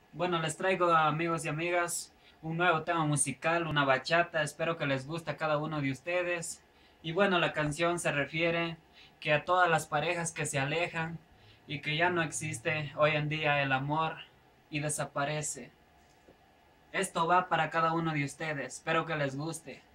Bueno, les traigo, amigos y amigas, un nuevo tema musical, una bachata. Espero que les guste a cada uno de ustedes. Y bueno, la canción se refiere que a todas las parejas que se alejan y que ya no existe hoy en día el amor y desaparece. Esto va para cada uno de ustedes. Espero que les guste.